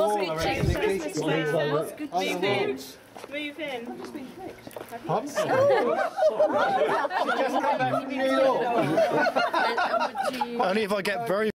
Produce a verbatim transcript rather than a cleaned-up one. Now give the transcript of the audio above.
Move in. Move in. I've just been clicked. Huh? She just came back from New York. Only if I get very